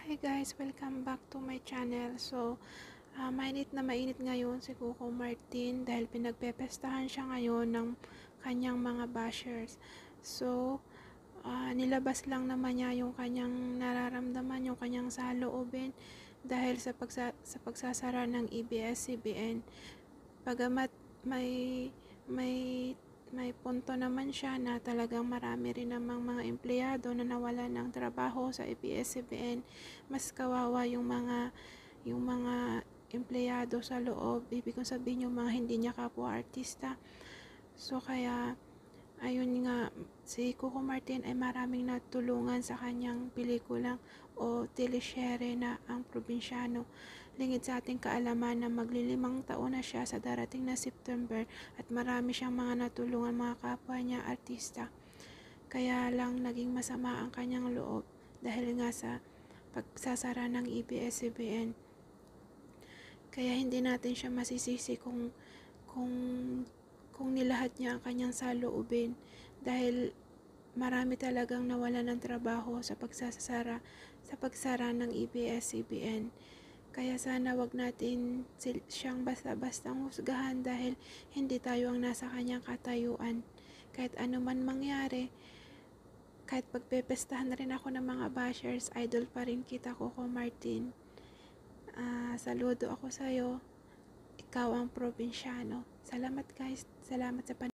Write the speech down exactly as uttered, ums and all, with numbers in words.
Hi guys, welcome back to my channel. So, uh, mainit na mainit ngayon si Coco Martin dahil pinagpepestahan siya ngayon ng kanyang mga bashers. So, uh, nilabas lang naman niya yung kanyang nararamdaman, yung kanyang saloobin dahil sa, pagsa sa pagsasara ng A B S C B N. Pagamat may may may punto naman siya na talagang marami rin namang mga empleyado na nawalan ng trabaho sa A B S C B N, mas kawawa yung mga yung mga empleyado sa loob, ibig kong sabihin yung mga hindi niya kapwa artista. So kaya ayun nga, si Coco Martin ay maraming natulungan sa kanyang pelikulang o teleserye na Ang Probinsyano. Lingid sa ating kaalaman na maglilimang taon na siya sa darating na September at marami siyang mga natulungan mga kapwa niya artista. Kaya lang naging masama ang kanyang loob dahil nga sa pagsasara ng A B S C B N. Kaya hindi natin siya masisisi kung kung kung nilahat niya ang kanyang saloobin dahil marami talagang nawalan ng trabaho sa pagsasara sa pagsara ng A B S C B N. Kaya sana wag natin siyang basta-bastang husgahan dahil hindi tayo ang nasa kanyang katayuan. Kahit ano man mangyari, kahit pagpepestahan na rin ako ng mga bashers, idol pa rin kita, Coco Martin. Uh, saludo ako sa'yo. Ikaw ang probinsyano. Salamat guys. Salamat sa pan